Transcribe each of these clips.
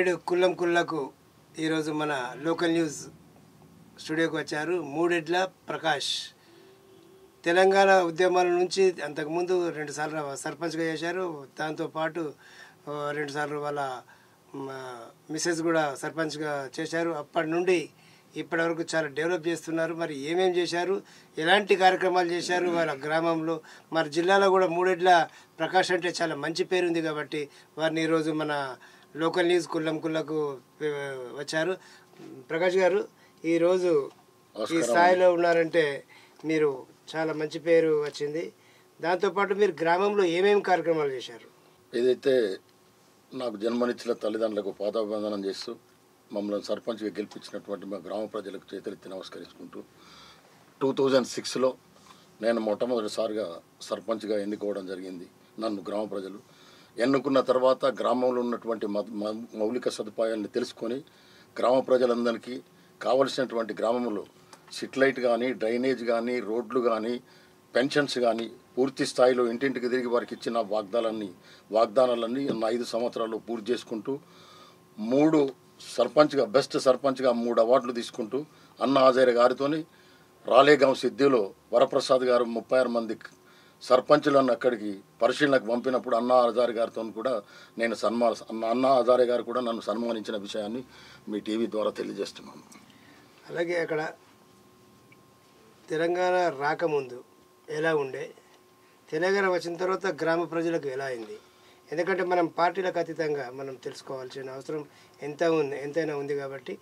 నేడు కుల్లం కుల్లకు ఈరోజు మన లోకల్ న్యూస్ స్టూడియోకి వచ్చారు మూడెడ్ల ప్రకాష్. తెలంగాణ ఉద్యమాల నుంచి అంతకుముందు 2 సార్లు సర్పంచ్గా చేశారు. దాంతోపాటు 2 సార్లు వాళ్ళ మిసెస్ కూడా సర్పంచ్గా చేశారు. అప్పటి నుండి ఇప్పటి వరకు చాలా డెవలప్ చేస్తున్నారు. మరి ఏమేమి చేశారు, ఎలాంటి కార్యక్రమాలు చేశారు వాళ్ళ గ్రామంలో, మరి జిల్లాలో కూడా మూడెడ్ల ప్రకాష్ అంటే చాలా మంచి పేరు ఉంది కాబట్టి వారిని ఈరోజు మన లోకల్ న్యూస్ కుల్లం కుల్లకు వచ్చారు. ప్రకాష్ గారు, ఈరోజు ఈ స్థాయిలో ఉన్నారంటే మీరు చాలా మంచి పేరు వచ్చింది. దాంతోపాటు మీరు గ్రామంలో ఏమేమి కార్యక్రమాలు చేశారు? ఏదైతే నాకు జన్మనిచ్చిన తల్లిదండ్రులకు పాదాభివందనం చేస్తూ మమ్మల్ని సర్పంచ్గా గెలిపించినటువంటి మా గ్రామ ప్రజలకు చేతులెత్తి నమస్కరించుకుంటూ 2006లో నేను మొట్టమొదటిసారిగా సర్పంచ్గా ఎన్నుకోవడం జరిగింది. నన్ను గ్రామ ప్రజలు ఎన్నుకున్న తర్వాత గ్రామంలో ఉన్నటువంటి మౌలిక సదుపాయాలను తెలుసుకొని గ్రామ ప్రజలందరికీ కావలసినటువంటి గ్రామంలో సిట్లైట్ కానీ, డ్రైనేజ్ కానీ, రోడ్లు కానీ, పెన్షన్స్ కానీ పూర్తి స్థాయిలో ఇంటింటికి తిరిగి వారికి ఇచ్చిన వాగ్దానాలన్నీ 5 సంవత్సరాల్లో పూర్తి చేసుకుంటూ బెస్ట్ సర్పంచ్గా 3 అవార్డులు తీసుకుంటూ అన్నా హజారే గారితో రాలేగాం సిద్ధిలో వరప్రసాద్ గారు 36 మంది సర్పంచులను అక్కడికి పరిశీలనకు పంపినప్పుడు అన్నా హజారే గారితో కూడా నేను అన్నా హజారే గారు కూడా నన్ను సన్మానించిన విషయాన్ని మీ టీవీ ద్వారా తెలియజేస్తున్నాను. అలాగే అక్కడ తెలంగాణ రాకముందు ఎలా ఉండే, తెలంగాణ వచ్చిన తర్వాత గ్రామ ప్రజలకు ఎలా అయింది? ఎందుకంటే మనం పార్టీలకు అతీతంగా మనం తెలుసుకోవాల్సిన అవసరం ఎంతైనా ఉంది కాబట్టి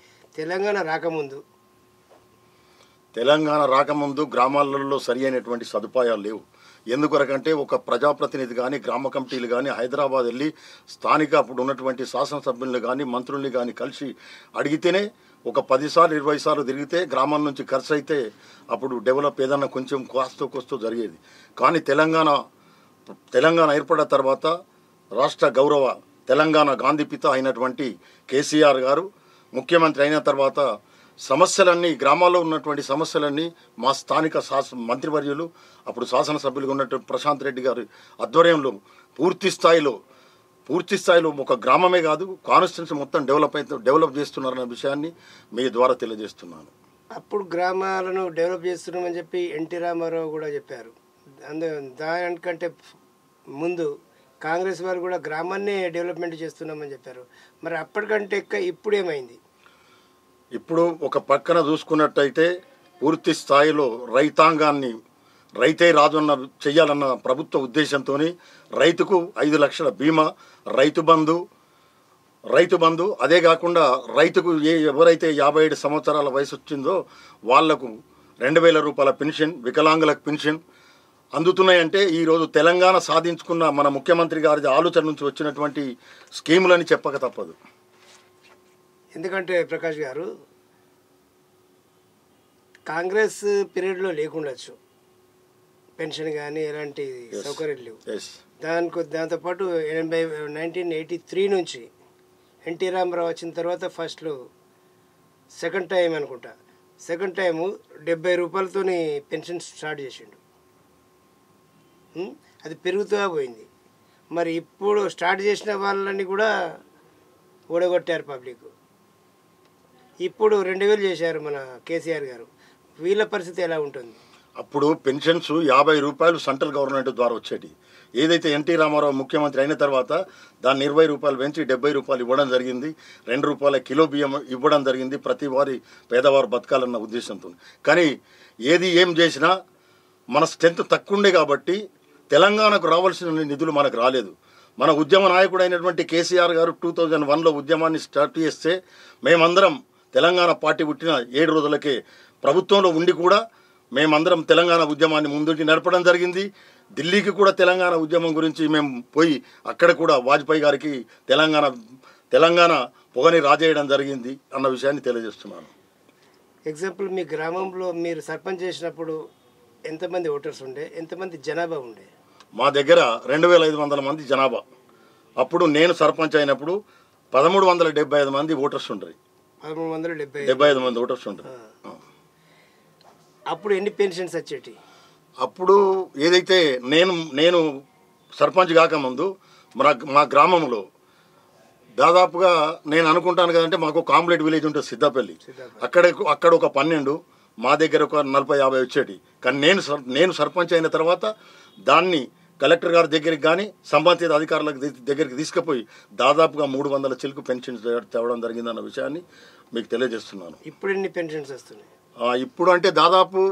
తెలంగాణ రాకముందు గ్రామాలలో సరి అయినటువంటి సదుపాయాలు లేవు. ఎందుకొరకంటే ఒక ప్రజాప్రతినిధి కానీ, గ్రామ కమిటీలు కానీ హైదరాబాద్ వెళ్ళి స్థానిక అప్పుడు ఉన్నటువంటి శాసనసభ్యులను కానీ, మంత్రుల్ని కానీ కలిసి అడిగితేనే ఒక 10 సార్లు 20 సార్లు తిరిగితే గ్రామం నుంచి ఖర్చు అయితే అప్పుడు డెవలప్ ఏదన్నా కొంచెం కోస్తో జరిగేది. కానీ తెలంగాణ ఏర్పడిన తర్వాత రాష్ట్ర గౌరవ తెలంగాణ గాంధీపిత అయినటువంటి కేసీఆర్ గారు ముఖ్యమంత్రి అయిన తర్వాత గ్రామాల్లో ఉన్నటువంటి సమస్యలన్నీ మా స్థానిక మంత్రివర్యులు అప్పుడు శాసనసభ్యులుగా ఉన్నటువంటి ప్రశాంత్ రెడ్డి గారి ఆధ్వర్యంలో పూర్తి స్థాయిలో ఒక గ్రామమే కాదు కాన్స్టిట్యున్సీ మొత్తం డెవలప్ చేస్తున్నారన్న విషయాన్ని మీ ద్వారా తెలియజేస్తున్నాను. అప్పుడు గ్రామాలను డెవలప్ చేస్తున్నామని చెప్పి ఎన్టీ రామారావు కూడా చెప్పారు. దానికంటే ముందు కాంగ్రెస్ వారు కూడా గ్రామాన్నే డెవలప్మెంట్ చేస్తున్నామని చెప్పారు. మరి అప్పటికంటే ఇప్పుడు ఏమైంది? ఇప్పుడు ఒక పక్కన చూసుకున్నట్టయితే పూర్తి స్థాయిలో రైతే రాజున్న చెయ్యాలన్న ప్రభుత్వ ఉద్దేశంతో రైతుకు 5 లక్షల బీమా, రైతు బంధు అదే కాకుండా రైతుకు ఎవరైతే 57 సంవత్సరాల వయసు వచ్చిందో వాళ్లకు 2,000 రూపాయల పెన్షన్, వికలాంగులకు పెన్షన్ అందుతున్నాయంటే ఈరోజు తెలంగాణ సాధించుకున్న మన ముఖ్యమంత్రి గారి ఆలోచన నుంచి వచ్చినటువంటి స్కీములని చెప్పక తప్పదు. ఎందుకంటే ప్రకాష్ గారు కాంగ్రెస్ పీరియడ్లో లేకుండొచ్చు పెన్షన్ కానీ ఎలాంటి సౌకర్యాలు లేవు. దాంతోపాటు 1983 నుంచి ఎన్టీ రామారావు వచ్చిన తర్వాత ఫస్ట్లో సెకండ్ టైం 70 రూపాయలతో పెన్షన్ స్టార్ట్ చేసిండు. అది పెరుగుతూ పోయింది. మరి ఇప్పుడు స్టార్ట్ చేసిన వాళ్ళని కూడా ఓడగొట్టారు పబ్లిక్. ఇప్పుడు 2,000 చేశారు మన కేసీఆర్ గారు. వీళ్ళ పరిస్థితి ఎలా ఉంటుంది? అప్పుడు పెన్షన్స్ 50 రూపాయలు సెంట్రల్ గవర్నమెంట్ ద్వారా వచ్చేటి. ఏదైతే ఎన్టీ రామారావు ముఖ్యమంత్రి అయిన తర్వాత దాన్ని 20 రూపాయలు పెంచి 70 రూపాయలు ఇవ్వడం జరిగింది. 2 రూపాయల కిలో బియ్యం ఇవ్వడం జరిగింది ప్రతి పేదవారు బతకాలన్న ఉద్దేశంతో. కానీ ఏం చేసినా మన స్ట్రెంత్ తక్కువ ఉండే కాబట్టి తెలంగాణకు రావాల్సిన నిధులు మనకు రాలేదు. మన ఉద్యమ నాయకుడు అయినటువంటి కేసీఆర్ గారు 2001లో ఉద్యమాన్ని స్టార్ట్ చేస్తే మేమందరం తెలంగాణ పార్టీ పుట్టిన 7 రోజులకే ప్రభుత్వంలో ఉండి కూడా మేమందరం తెలంగాణ ఉద్యమాన్ని ముందుకి నడపడం జరిగింది. ఢిల్లీకి కూడా తెలంగాణ ఉద్యమం గురించి మేము పోయి అక్కడ కూడా వాజ్పేయి గారికి తెలంగాణ పొగని రాజేయడం జరిగింది అన్న విషయాన్ని తెలియజేస్తున్నాను. ఎగ్జాంపుల్, మీ గ్రామంలో మీరు సర్పంచ్ చేసినప్పుడు ఎంతమంది ఓటర్స్ ఉండే, ఎంతమంది జనాభా ఉండే? మా దగ్గర 2,500 మంది జనాభా. అప్పుడు నేను సర్పంచ్ అయినప్పుడు 1,375 మంది ఓటర్స్ ఉండరు. 1,375 మంది ఓటర్స్ ఉండరు. అప్పుడు ఎన్ని పెన్షన్స్ వచ్చేటి? అప్పుడు ఏదైతే నేను సర్పంచ్ కాకముందు మా గ్రామంలో దాదాపుగా నేను అనుకుంటాను కదంటే మాకు కాంప్లీట్ విలేజ్ ఉంటుంది సిద్ధపల్లి, అక్కడ ఒక 12, మా దగ్గర ఒక 40-50 వచ్చేటి. కానీ నేను సర్పంచ్ అయిన తర్వాత దాన్ని కలెక్టర్ గారి దగ్గరికి కానీ సంబంధిత అధికారుల దగ్గరికి తీసుకుపోయి దాదాపుగా 300 చిలుకు పెన్షన్స్ తేవడం జరిగిందన్న విషయాన్ని మీకు తెలియజేస్తున్నాను. ఇప్పుడు ఎన్ని పెన్షన్స్ వస్తున్నాయి? ఇప్పుడు అంటే దాదాపు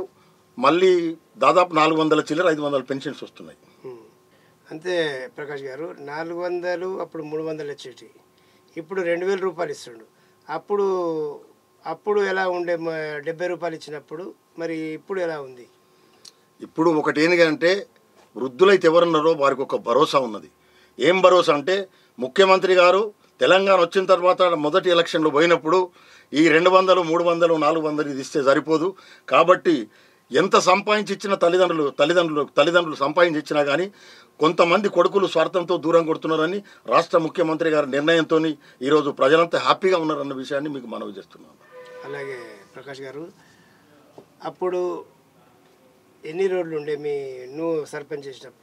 400 చిల్లర 500 పెన్షన్స్ వస్తున్నాయి. అంతే ప్రకాష్ గారు. 400 అప్పుడు 300 వచ్చేటి, ఇప్పుడు 2000 రూపాయలు ఇస్తుండు. అప్పుడు ఎలా ఉండే 70 రూపాయలు ఇచ్చినప్పుడు, మరి ఇప్పుడు ఎలా ఉంది? ఇప్పుడు ఒకటి ఏంటంటే వృద్ధులైతే ఎవరున్నారో వారికి ఒక భరోసా ఉన్నది. ఏం భరోసా అంటే ముఖ్యమంత్రి గారు తెలంగాణ వచ్చిన తర్వాత మొదటి ఎలక్షన్లో పోయినప్పుడు ఈ 200, 300, 400 ఇది ఇస్తే సరిపోదు కాబట్టి ఎంత సంపాదించి ఇచ్చిన తల్లిదండ్రులు సంపాదించి ఇచ్చినా కానీ కొంతమంది కొడుకులు స్వార్థంతో దూరం కొడుతున్నారని రాష్ట్ర ముఖ్యమంత్రి గారి నిర్ణయంతో ఈరోజు ప్రజలంతా హ్యాపీగా ఉన్నారన్న విషయాన్ని మీకు మనవి చేస్తున్నాను. అలాగే ప్రకాష్ గారు, అప్పుడు ఎన్ని రోడ్లు ఉండే నువ్వు సర్పంచ్ చేసినప్పుడు?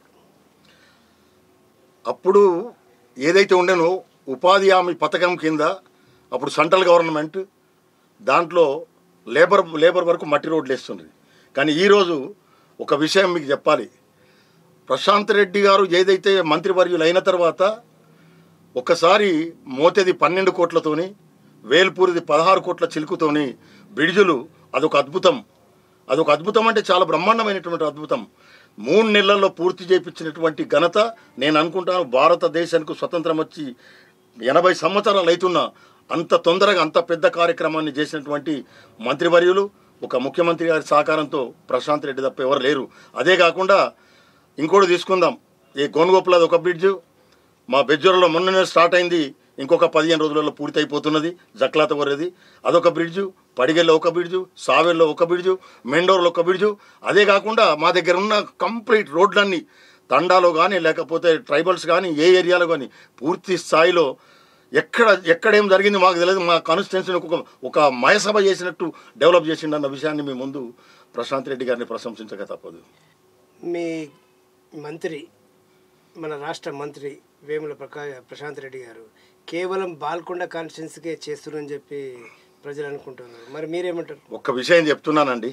అప్పుడు ఏదైతే ఉండేనో ఉపాధి హామీ పథకం కింద అప్పుడు సెంట్రల్ గవర్నమెంట్ దాంట్లో లేబర్ వరకు మట్టి రోడ్లు వేస్తుంది. కానీ ఈరోజు ఒక విషయం మీకు చెప్పాలి. ప్రశాంత్ రెడ్డి గారు ఏదైతే మంత్రివర్యులు అయిన తర్వాత ఒకసారి మోతేది 12 కోట్లతోని, వేల్పూరిది 16 కోట్ల చిలుకుతోని బ్రిడ్జులు, అదొక అద్భుతం అంటే చాలా బ్రహ్మాండమైనటువంటి అద్భుతం. 3 నెలల్లో పూర్తి చేయించినటువంటి ఘనత నేను అనుకుంటాను భారతదేశానికి స్వతంత్రం వచ్చి 80 సంవత్సరాలు అవుతున్నా అంత తొందరగా అంత పెద్ద కార్యక్రమాన్ని చేసినటువంటి మంత్రివర్యులు ఒక ముఖ్యమంత్రి గారి సహకారంతో ప్రశాంత్ రెడ్డి తప్ప ఎవరు లేరు. అదే కాకుండా ఇంకోటి తీసుకుందాం, ఈ గోనుగోపులది ఒక బ్రిడ్జు, మా బెజ్జూరులో మొన్ననే స్టార్ట్ అయింది, ఇంకొక 15 రోజులలో పూర్తి అయిపోతున్నది. జక్లాత వరది అదొక బ్రిడ్జు, పడిగెల్లో ఒక బ్రిడ్జు, సావెల్లో ఒక బ్రిడ్జు, మెండోర్లో ఒక బ్రిడ్జు. అదే కాకుండా మా దగ్గర ఉన్న కంప్లీట్ రోడ్లన్నీ తండాలో కానీ లేకపోతే ట్రైబల్స్ కానీ ఏ ఏరియాలో కానీ పూర్తి స్థాయిలో ఎక్కడేం జరిగింది మాకు తెలియదు. మా కాన్స్టిట్యున్సీని ఒక మయసభ చేసినట్టు డెవలప్ చేసిండన్న విషయాన్ని మీ ముందు ప్రశాంత్ రెడ్డి గారిని ప్రశంసించక తప్పదు. మీ మంత్రి, మన రాష్ట్ర మంత్రి వేముల ప్రశాంత్ రెడ్డి గారు కేవలం బాల్కొండ కాన్స్టిట్యున్సీకే చేస్తున్నారని చెప్పి ప్రజలు అనుకుంటున్నారు. మరి మీరేమంటారు? ఒక్క విషయం చెప్తున్నానండి,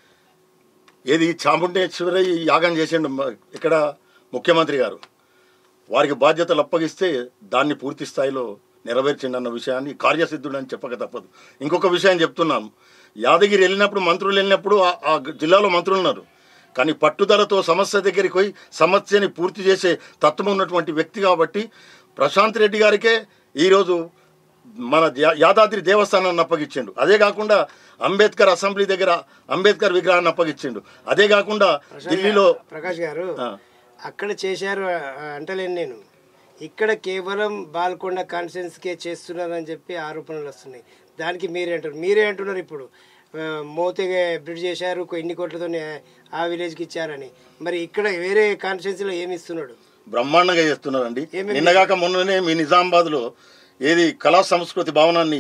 ఏది చాముండేశ్వరి యాగం చేసిండు ఇక్కడ ముఖ్యమంత్రి గారు, వారికి బాధ్యతలు అప్పగిస్తే దాన్ని పూర్తి స్థాయిలో నెరవేర్చిండన్న విషయాన్ని కార్యసిద్ధుడు అని చెప్పక తప్పదు. ఇంకొక విషయం చెప్తున్నాను, యాదగిరి వెళ్ళినప్పుడు మంత్రులు వెళ్ళినప్పుడు ఆ జిల్లాలో మంత్రులు ఉన్నారు, కానీ పట్టుదలతో సమస్య దగ్గరికి పోయి సమస్యని పూర్తి చేసే తత్వం ఉన్నటువంటి వ్యక్తి కాబట్టి ప్రశాంత్ రెడ్డి గారికే ఈరోజు మన యాదాద్రి దేవస్థానాన్ని అప్పగించిండు. అదే కాకుండా అంబేద్కర్ అసెంబ్లీ దగ్గర అంబేద్కర్ విగ్రహాన్ని అప్పగించిండు. అదే కాకుండా ఢిల్లీలో ప్రకాష్ గారు అక్కడ చేశారు అంటలేను నేను, ఇక్కడ కేవలం బాల్కొండ కాన్స్టిట్యున్సీకే చేస్తున్నారని చెప్పి ఆరోపణలు వస్తున్నాయి. దానికి మీరే అంటున్నారు ఇప్పుడు మోతేగా బ్రిడ్జ్ చేశారు, ఎన్ని కోట్లతో ఆ విలేజ్కి ఇచ్చారని. మరి ఇక్కడ వేరే కాన్స్టిట్యున్సీలో ఏమి ఇస్తున్నాడు? బ్రహ్మాండంగా చేస్తున్నారండి. నిన్నగాక మొన్ననే మీ నిజామాబాద్లో ఏది కళా సంస్కృతి భవనాన్ని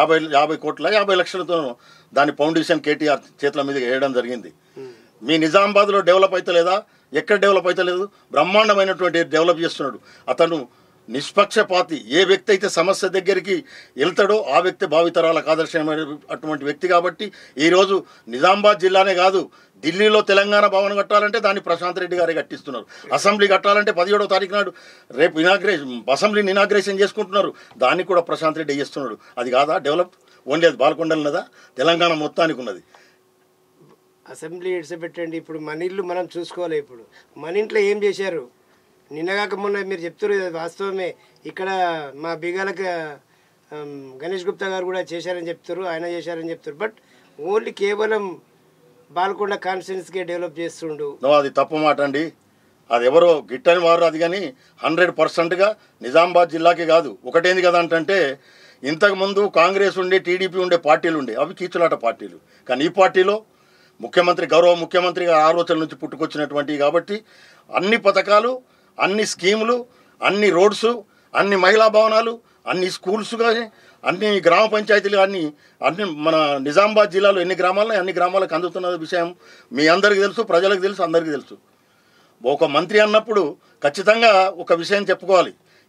50 లక్షలతో దాని ఫౌండేషన్ కేటీఆర్ చేతుల మీద వేయడం జరిగింది. మీ నిజామాబాద్లో డెవలప్ అవుతలేదా? ఎక్కడ డెవలప్ అవుతలేదు? బ్రహ్మాండమైనటువంటి డెవలప్ చేస్తున్నాడు. అతను నిష్పక్షపాతి. ఏ వ్యక్తి అయితే సమస్య దగ్గరికి వెళ్తాడో ఆ వ్యక్తి భావితరాలకు ఆదర్శమైన అటువంటి వ్యక్తి కాబట్టి ఈరోజు నిజామాబాద్ జిల్లానే కాదు, ఢిల్లీలో తెలంగాణ భవన్ కట్టాలంటే దాన్ని ప్రశాంత్ రెడ్డి గారే కట్టిస్తున్నారు. అసెంబ్లీ కట్టాలంటే 17వ తారీఖు నాడు రేపు అసెంబ్లీని ఇనాగ్రేషన్ చేసుకుంటున్నారు, దాన్ని కూడా ప్రశాంత్ రెడ్డి చేస్తున్నాడు. అది కాదా డెవలప్? ఓన్లీ అది బాల్కొండలున్నదా? తెలంగాణ మొత్తానికి ఉన్నది. అసెంబ్లీ ఇడిచిపెట్టండి, ఇప్పుడు మన ఇల్లు మనం చూసుకోవాలి. ఇప్పుడు మన ఇంట్లో ఏం చేశారు? నిన్నగాక మొన్న మీరు చెప్తారు, వాస్తవమే. ఇక్కడ మా బిగాలకు గణేష్ గుప్తా గారు కూడా చేశారని చెప్తారు, ఆయన చేశారని చెప్తారు. బట్ ఓన్లీ కేవలం బాల్కొండ కాన్స్టిట్యున్సీకే డెవలప్ చేస్తుండు. అది తప్పు మాట అండి. అది ఎవరో గిట్టని వారు అది, కానీ 100%గా నిజామాబాద్ జిల్లాకే కాదు. ఒకటేంది కదా అంటే ఇంతకుముందు కాంగ్రెస్ ఉండే, టీడీపీ ఉండే పార్టీలు ఉండే, అవి కీచులాట పార్టీలు. కానీ ఈ పార్టీలో గౌరవ ముఖ్యమంత్రిగా ఆలోచనల నుంచి పుట్టుకొచ్చినటువంటివి కాబట్టి అన్ని పథకాలు, అన్ని స్కీములు, అన్ని రోడ్స్, అన్ని మహిళా భవనాలు, అన్ని స్కూల్స్ కానీ, అన్ని గ్రామ పంచాయతీలు కానీ అన్ని మన నిజామాబాద్ జిల్లాలో ఎన్ని గ్రామాల్లో అన్ని గ్రామాలకు అందుతున్న విషయం మీ అందరికీ తెలుసు, ప్రజలకు తెలుసు, అందరికీ తెలుసు. ఒక మంత్రి అన్నప్పుడు ఖచ్చితంగా ఒక విషయం చెప్పుకోవాలి.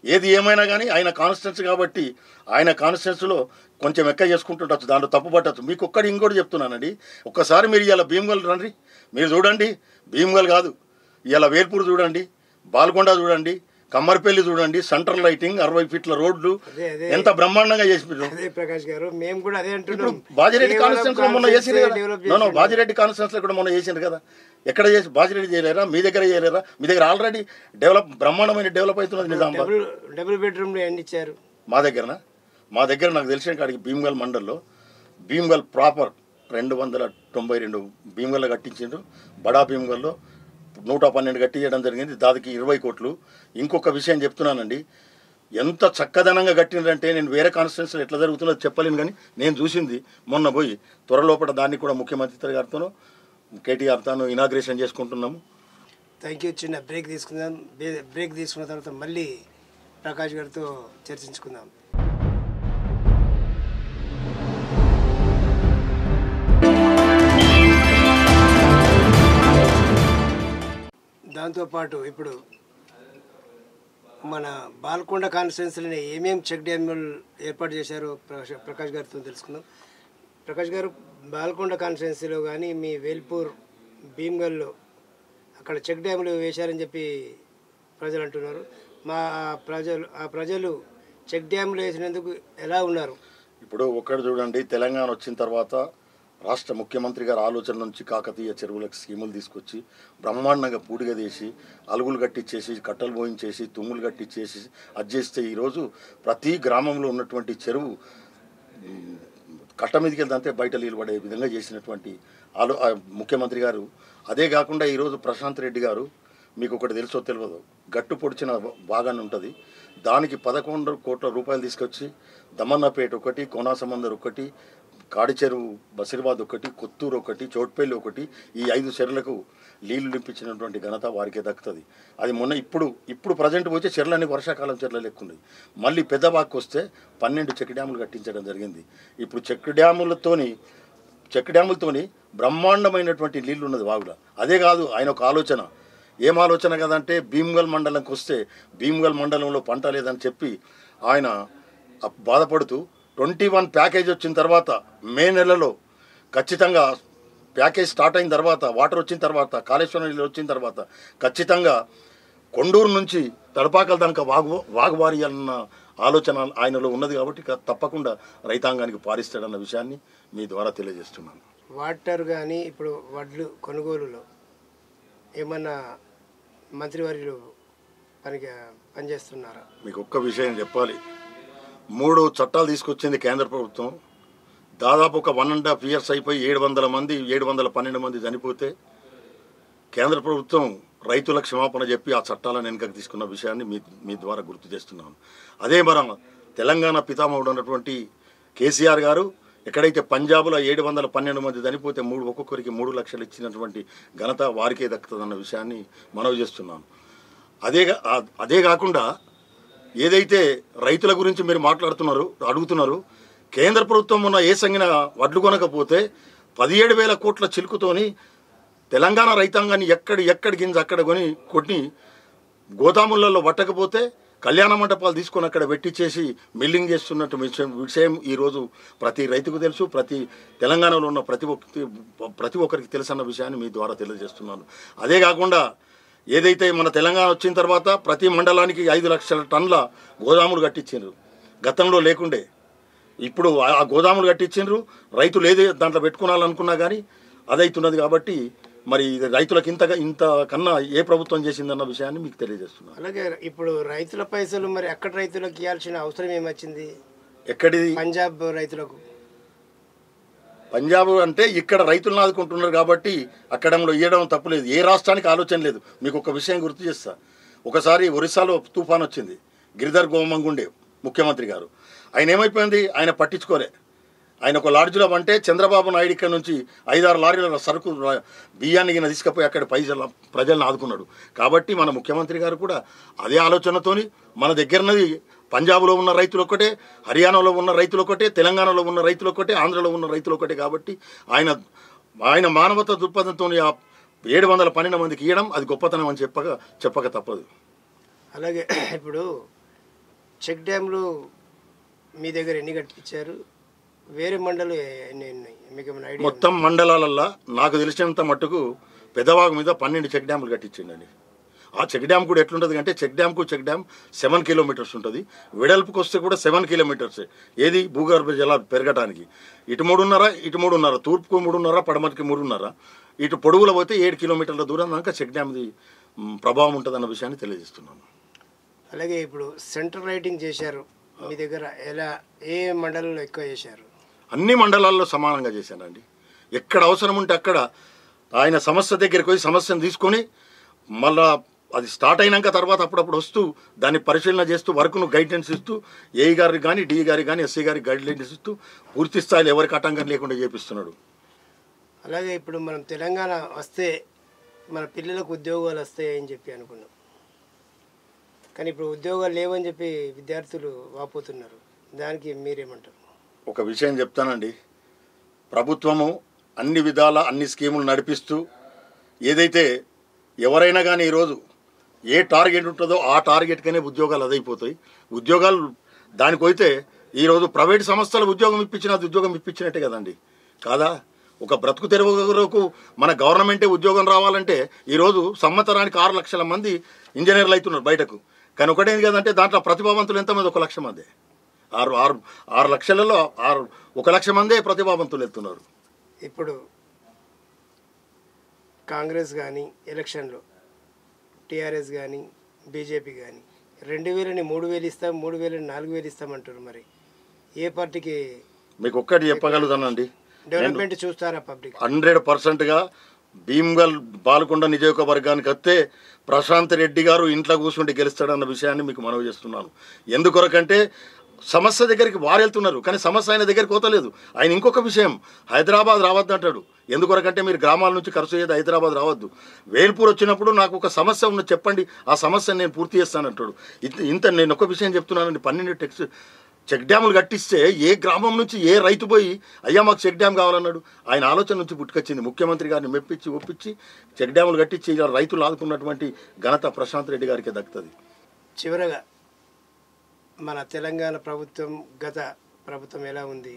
ఏది ఏమైనా కానీ ఆయన కాన్స్టిట్యున్సీ కాబట్టి ఆయన కాన్స్టిట్యున్సీలో కొంచెం ఎక్క చేసుకుంటుండొచ్చు, దాంట్లో తప్పు పట్టచ్చు. మీకు ఒక్కటి ఇంకోటి చెప్తున్నానండి, ఒక్కసారి మీరు ఇలా భీమగల్ రండి, మీరు చూడండి, భీమగల్ కాదు ఇలా వేల్పూర్ చూడండి, బాల్కొండ చూడండి, కమ్మర్పల్లి చూడండి, సెంట్రల్ లైటింగ్ 60 ఫీట్ల రోడ్లు ఎంత బ్రహ్మాండంగా చేసి ప్రకాష్ గారు మేము కూడా అదే అంటున్నాం. బాజిరెడ్డి కాన్స్టిట్యున్సీలో మొన్న చేసింది కదా, బాజిరెడ్డి కాన్స్టిట్యున్సీలో కూడా మొన్న చేసింది కదా, ఎక్కడ చేసి బాజిరెడ్డి చేయలేరా, మీ దగ్గర చేయలేరా? మీ దగ్గర ఆల్రెడీ బ్రహ్మాండమైన డెవలప్ అవుతున్నది నిజామాబాద్. డబుల్ బెడ్రూమ్లు ఎన్ని ఇచ్చారు మా దగ్గర నాకు తెలిసిన కాడికి భీమగల్ మండల్లో భీమగల్ ప్రాపర్ 292 భీమగల్లో కట్టించిండ్రు. బడా భీమగల్లో 112 కట్టించడం జరిగింది, దానికి 20 కోట్లు. ఇంకొక విషయం చెప్తున్నానండి, ఎంత చక్కదనంగా కట్టిండ్రంటే నేను వేరే కాన్స్టిట్యున్సీలో ఎట్లా జరుగుతుందో చెప్పలేను, కానీ నేను చూసింది మొన్న పోయి త్వరలోపల దాన్ని కూడా ముఖ్యమంత్రి గారితోనూ కేటీఆర్తోనూ ఇనాగ్రేషన్ చేసుకుంటున్నాము. Thank you. చిన్న బ్రేక్ తీసుకుందాం. బ్రేక్ తీసుకున్న తర్వాత మళ్ళీ ప్రకాష్ గారితో చర్చించుకుందాం. దాంతోపాటు ఇప్పుడు మన బాల్కొండ కాన్స్టిట్యున్సీలోనే ఏమేమి చెక్ డ్యాములు ఏర్పాటు చేశారో ప్రకాష్ గారితో తెలుసుకుందాం. ప్రకాష్ గారు, బాల్కొండ కాన్స్టిట్యున్సీలో కానీ మీ వేల్పూర్ భీమ్గల్లో అక్కడ చెక్ డ్యాములు వేశారని చెప్పి ప్రజలు అంటున్నారు. ఆ ప్రజలు చెక్ డ్యాములు వేసినందుకు ఎలా ఉన్నారు? ఇప్పుడు ఒక్కడు చూడండి, తెలంగాణ వచ్చిన తర్వాత రాష్ట్ర ముఖ్యమంత్రి గారి ఆలోచన నుంచి కాకతీయ చెరువులకు స్కీములు తీసుకొచ్చి బ్రహ్మాండంగా పూడిగా తీసి అలుగులు కట్టించేసి కట్టలు పోయించేసి తుమ్ములు కట్టించేసి అది చేస్తే ఈరోజు ప్రతి గ్రామంలో ఉన్నటువంటి చెరువు కట్ట మీదకి వెళ్తే బయట నీళ్ళు పడే విధంగా చేసినటువంటి ముఖ్యమంత్రి గారు. అదే కాకుండా ఈరోజు ప్రశాంత్ రెడ్డి గారు, మీకు ఒకటి తెలుసో తెలియదు, గట్టు పొడిచిన బాగానే ఉంటుంది, దానికి 11 కోట్ల రూపాయలు తీసుకొచ్చి దమన్నపేట ఒకటి, కోనాసమందర్ ఒకటి, కాడి చెరువు బసిరిబాద్ ఒకటి, కొత్తూరు ఒకటి, చోట్పల్లి ఒకటి, ఈ 5 చెరువులకు నీళ్లు నింపించినటువంటి ఘనత వారికే దక్కుతుంది. అది మొన్న ఇప్పుడు ప్రజెంట్ వచ్చే చెరువులన్నీ వర్షాకాలం చెరువులు ఎక్కున్నాయి. మళ్ళీ పెద్ద బాక్కి వస్తే 12 చెక్ డ్యాములు కట్టించడం జరిగింది. ఇప్పుడు చెక్ డ్యాములతోని బ్రహ్మాండమైనటువంటి నీళ్లు ఉన్నది వాగులో. అదే కాదు ఆయన ఒక ఆలోచన, ఏం ఆలోచన కదంటే భీమ్గల్ మండలంకి వస్తే భీమ్గల్ మండలంలో పంట లేదని చెప్పి ఆయన బాధపడుతూ 21 ప్యాకేజ్ వచ్చిన తర్వాత మే నెలలో ఖచ్చితంగా ప్యాకేజ్ స్టార్ట్ అయిన తర్వాత, వాటర్ వచ్చిన తర్వాత, కాళేశ్వరం నీళ్ళు వచ్చిన తర్వాత ఖచ్చితంగా కొండూరు నుంచి తడపాకల దాకా వాగువారి అన్న ఆలోచన ఆయనలో ఉన్నది. కాబట్టి తప్పకుండా రైతాంగానికి పారిస్తాడన్న విషయాన్ని మీ ద్వారా తెలియజేస్తున్నాను. వాటర్ కానీ ఇప్పుడు వడ్లు కొనుగోలులో ఏమన్నా మంత్రివర్యులు పనిచేస్తున్నారా? మీకు ఒక్క విషయం చెప్పాలి, 3 చట్టాలు తీసుకొచ్చింది కేంద్ర ప్రభుత్వం. దాదాపు ఒక 1.5 years అయిపోయి 712 మంది చనిపోతే కేంద్ర ప్రభుత్వం రైతుల క్షమాపణ చెప్పి ఆ చట్టాలను వెనుకకు తీసుకున్న విషయాన్ని మీ ద్వారా గుర్తు చేస్తున్నాను. అదే మన తెలంగాణ పితామహుడు ఉన్నటువంటి కేసీఆర్ గారు ఎక్కడైతే పంజాబ్లో 712 మంది చనిపోతే ఒక్కొక్కరికి 3 లక్షలు ఇచ్చినటువంటి ఘనత వారికే దక్కుతుందన్న విషయాన్ని మనవి చేస్తున్నాను. అదే కాకుండా ఏదైతే రైతుల గురించి మీరు అడుగుతున్నారు, కేంద్ర ప్రభుత్వం ఉన్న ఏ సంగిన వడ్లు కొనకపోతే 17,000 కోట్ల చిలుకుతోని తెలంగాణ రైతాంగాన్ని ఎక్కడి గింజ అక్కడ కొన్ని గోదాములలో పట్టకపోతే కళ్యాణ మండపాలు తీసుకొని అక్కడ పెట్టించేసి మిల్లింగ్ చేస్తున్నట్టు విషయం ఈరోజు ప్రతి రైతుకు తెలుసు, ప్రతి తెలంగాణలో ఉన్న ప్రతి ఒక్కరికి తెలుసు అన్న విషయాన్ని మీ ద్వారా తెలియజేస్తున్నాను. అదే కాకుండా ఏదైతే మన తెలంగాణ వచ్చిన తర్వాత ప్రతి మండలానికి 5 లక్షల టన్నుల గోదాములు కట్టించిండ్రు, గతంలో లేకుండే. ఇప్పుడు ఆ గోదాములు కట్టించిండ్రు, రైతులు ఏది దాంట్లో పెట్టుకోవాలనుకున్నా కానీ అదైతున్నది. కాబట్టి మరి రైతులకు ఇంత కన్నా ఏ ప్రభుత్వం చేసిందన్న విషయాన్ని మీకు తెలియజేస్తున్నాను. అలాగే ఇప్పుడు రైతుల పైసలు మరి ఎక్కడ రైతులకు ఇవ్వాల్సిన అవసరం ఏమొచ్చింది? ఎక్కడిది? పంజాబ్ రైతులకు. పంజాబ్ అంటే ఇక్కడ రైతులను ఆదుకుంటున్నారు కాబట్టి అక్కడంలో ఇవ్వడం తప్పులేదు, ఏ రాష్ట్రానికి ఆలోచన లేదు. మీకు ఒక విషయం గుర్తు చేస్తా, ఒకసారి ఒరిస్సాలో తుఫాన్ వచ్చింది, గిరిధర్ గోమంగుండే ముఖ్యమంత్రి గారు, ఆయన ఏమైపోయింది, ఆయన పట్టించుకోలే. ఆయన ఒక లాడ్జ్లో అంటే చంద్రబాబు నాయుడు ఇక్కడ నుంచి 5-6 లారీల సరుకు బియ్యాన్ని తీసుకుపోయి అక్కడ ప్రజలను ఆదుకున్నాడు. కాబట్టి మన ముఖ్యమంత్రి గారు కూడా అదే ఆలోచనతోని మన దగ్గరన్నది పంజాబ్లో ఉన్న రైతులు ఒకటే, హర్యానాలో ఉన్న రైతులు ఒకటే, తెలంగాణలో ఉన్న రైతులు ఒకటే, ఆంధ్రలో ఉన్న రైతులు ఒకటే. కాబట్టి ఆయన మానవతా దృక్పథంతో 712 మందికి ఇవ్వడం అది గొప్పతనం అని చెప్పక తప్పదు. అలాగే ఇప్పుడు చెక్ డ్యామ్లు మీ దగ్గర ఎన్ని కట్టించారు? వేరే మండలు ఎన్ని ఉన్నాయి? మీకు ఏమైనా ఐడియా? మొత్తం మండలాలల్లో నాకు తెలిసినంత మట్టుకు పెదవాగు మీద 12 చెక్ డ్యాములు కట్టించిండండి. ఆ చెక్ డ్యామ్ కూడా ఎట్లుంటుంది అంటే చెక్ డ్యామ్ 7 కిలోమీటర్స్ ఉంటుంది. వెడల్పుకి వస్తే కూడా 7 కిలోమీటర్స్. ఏది భూగర్భ జలాలు పెరగటానికి ఇటు 3.5 తూర్పుకు 3.5 పడమటికి 3.5 ఇటు పొడవులో పోతే 7 కిలోమీటర్ల దూరం దాకా చెక్ డ్యామ్ది ప్రభావం ఉంటుందన్న విషయాన్ని తెలియజేస్తున్నాను. అలాగే ఇప్పుడు సెంట్రల్ లైటింగ్ చేశారు మీ దగ్గర, ఎలా ఏ మండలంలో ఎక్కువ చేశారు? అన్ని మండలాల్లో సమానంగా చేశానండి. ఎక్కడ అవసరం ఉంటే అక్కడ ఆయన సమస్య దగ్గరికి పోయి సమస్యను తీసుకొని మళ్ళా అది స్టార్ట్ అయినాక తర్వాత అప్పుడప్పుడు వస్తూ దాన్ని పరిశీలన చేస్తూ వర్క్ను గైడెన్స్ ఇస్తూ ఏఈ గారికి కానీ డిఈ గారికి కానీ ఎస్సీ గారికి గైడ్లైన్స్ ఇస్తూ పూర్తి స్థాయిలో ఎవరికి ఆటంకం లేకుండా చేపిస్తున్నాడు. అలాగే ఇప్పుడు మనం తెలంగాణ వస్తే మన పిల్లలకు ఉద్యోగాలు వస్తాయని చెప్పి అనుకున్నాం, కానీ ఇప్పుడు ఉద్యోగాలు లేవని చెప్పి విద్యార్థులు వాపోతున్నారు. దానికి మీరేమంటారు? ఒక విషయం చెప్తానండి. ప్రభుత్వము అన్ని విధాల అన్ని స్కీములు నడిపిస్తూ ఏదైతే ఎవరైనా కానీ ఈరోజు ఏ టార్గెట్ ఉంటుందో ఆ టార్గెట్కనే ఉద్యోగాలు అదైపోతాయి. ఉద్యోగాలు దానికి పోతే ఈరోజు ప్రైవేట్ సంస్థలు ఉద్యోగం ఇప్పించినా అది ఉద్యోగం ఇప్పించినట్టే కదండి, కాదా? ఒక బ్రతుకు తెరువుకు మన గవర్నమెంటే ఉద్యోగం రావాలంటే ఈరోజు సంవత్సరానికి 6 లక్షల మంది ఇంజనీర్లు అవుతున్నారు బయటకు. కానీ ఒకటేంది కదంటే దాంట్లో ప్రతిభావంతులు ఎంతమంది? 1 లక్ష మంది. 6 లక్షలలో 1 లక్ష మందే ప్రతిభావంతులు ఎత్తున్నారు. ఇప్పుడు కాంగ్రెస్ కానీ ఎలక్షన్లో టీఆర్ఎస్ కానీ బీజేపీ కానీ 2000ని 3000 ఇస్తాం, 3000ని 4000 ఇస్తామంటారు. మరి ఏ పార్టీకి? మీకు ఒక్కటి చెప్పగలుగుతానండి, డెవలప్మెంట్ చూస్తారా పబ్లిక్? 100%గా భీమ్గల్ బాల్కొండ నియోజకవర్గానికి వస్తే ప్రశాంత్ రెడ్డి గారు ఇంట్లో కూర్చుంటే గెలుస్తాడన్న విషయాన్ని మీకు మనవి చేస్తున్నాను. ఎందుకొరకంటే సమస్య దగ్గరికి వారు వెళ్తున్నారు, కానీ సమస్య ఆయన దగ్గరికి పోతలేదు. ఆయన ఇంకొక విషయం, హైదరాబాద్ రావద్దు అంటాడు. ఎందుకొరకంటే మీరు గ్రామాల నుంచి ఖర్చు అయ్యేది హైదరాబాద్ రావద్దు. వేల్పూర్ వచ్చినప్పుడు నాకు ఒక సమస్య ఉన్నది చెప్పండి, ఆ సమస్యను నేను పూర్తి చేస్తానంటాడు. నేను ఒక విషయం చెప్తున్నానండి, 12 చెక్ డ్యాములు కట్టిస్తే ఏ గ్రామం నుంచి ఏ రైతు పోయి అయ్యా మాకు చెక్ డ్యామ్ కావాలన్నాడు? ఆయన ఆలోచన నుంచి పుట్టుకొచ్చింది. ముఖ్యమంత్రి గారిని మెప్పించి ఒప్పించి చెక్ డ్యాములు కట్టించి ఇలా రైతులు ఆదుకున్నటువంటి ఘనత ప్రశాంత్ రెడ్డి గారికి దక్కుతుంది. చివరగా మన తెలంగాణ ప్రభుత్వం గత ప్రభుత్వం ఎలా ఉంది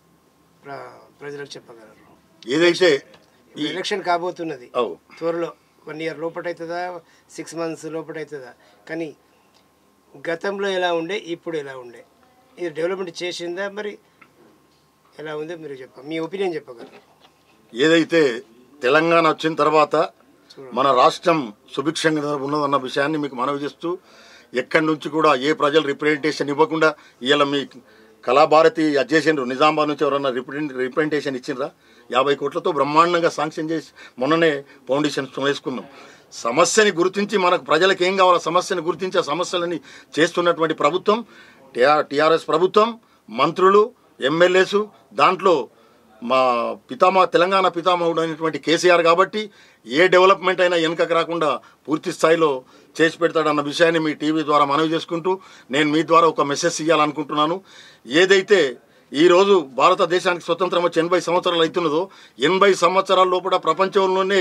ప్రజలకు చెప్పగలరు? ఏదైతే ఎలక్షన్ కాబోతున్నది త్వరలో, 1 ఇయర్ లోపటవుతుందా, 6 మంత్స్ లోపటవుతుందా? కానీ గతంలో ఎలా ఉండే, ఇప్పుడు ఎలా ఉండే, ఇది డెవలప్మెంట్ చేసిందా, మరి ఎలా ఉందో మీరు మీ ఒపీనియన్ చెప్పగలరు? ఏదైతే తెలంగాణ వచ్చిన తర్వాత మన రాష్ట్రం సుభిక్షంగా ఉన్నదన్న విషయాన్ని మీకు మనవి చేస్తూ, ఎక్కడి నుంచి కూడా ఏ ప్రజలు రిప్రజెంటేషన్ ఇవ్వకుండా ఇవాళ మీ కళాభారతి అధ్యక్షులు నిజామాబాద్ నుంచి ఎవరన్నా రిప్రజెంటేషన్ ఇచ్చిండ్రా? 50 కోట్లతో బ్రహ్మాండంగా శాంక్షన్ చేసి మొన్ననే ఫౌండేషన్ వేసుకున్నాం. సమస్యని గుర్తించి మనకు ప్రజలకు ఏం కావాలో సమస్యని గుర్తించి ఆ సమస్యలని చేస్తున్నటువంటి ప్రభుత్వం టీఆర్ఎస్ ప్రభుత్వం, మంత్రులు, ఎమ్మెల్యేసు, దాంట్లో మా తెలంగాణ పితామహుడు అయినటువంటి కేసీఆర్ కాబట్టి ఏ డెవలప్మెంట్ అయినా వెనుకకు రాకుండా పూర్తి స్థాయిలో చేసి పెడతాడన్న విషయాన్ని మీ టీవీ ద్వారా మనవి చేసుకుంటూ నేను మీ ద్వారా ఒక మెసేజ్ ఇవ్వాలనుకుంటున్నాను. ఏదైతే ఈరోజు భారతదేశానికి స్వతంత్రం వచ్చి 80 సంవత్సరాలు అవుతున్నదో, 80 సంవత్సరాల లోపల ప్రపంచంలోనే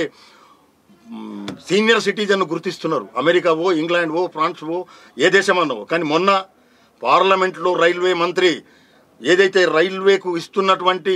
సీనియర్ సిటిజన్ గుర్తిస్తున్నారు. అమెరికావో, ఇంగ్లాండ్వో, ఫ్రాన్స్వో, ఏ దేశమన్నో. కానీ మొన్న పార్లమెంట్లో రైల్వే మంత్రి ఏదైతే రైల్వేకు ఇస్తున్నటువంటి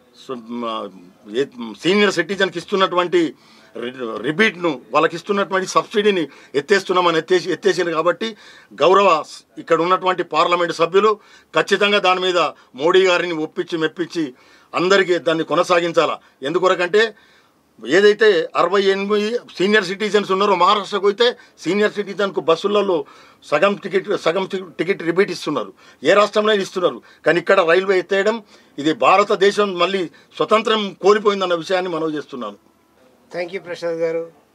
సీనియర్ సిటిజన్కి ఇస్తున్నటువంటి రిబీట్ను, వాళ్ళకి ఇస్తున్నటువంటి సబ్సిడీని ఎత్తేస్తున్నామని ఎత్తేసింది. కాబట్టి గౌరవ ఇక్కడ ఉన్నటువంటి పార్లమెంటు సభ్యులు ఖచ్చితంగా దాని మీద మోడీ గారిని ఒప్పించి మెప్పించి అందరికీ దాన్ని కొనసాగించాలా. ఎందుకొరకంటే ఏదైతే 68 సీనియర్ సిటిజన్స్ ఉన్నారో మహారాష్ట్రకు అయితే సీనియర్ సిటిజన్కు బస్సులలో సగం టికెట్ రిబీట్ ఇస్తున్నారు, ఏ రాష్ట్రంలో ఇస్తున్నారు. కానీ ఇక్కడ రైల్వే ఎత్తేయడం, ఇది భారతదేశం మళ్ళీ స్వతంత్రం కోల్పోయిందన్న విషయాన్ని మనవి చేస్తున్నాను. థ్యాంక్ యూ ప్రసాద్ గారు.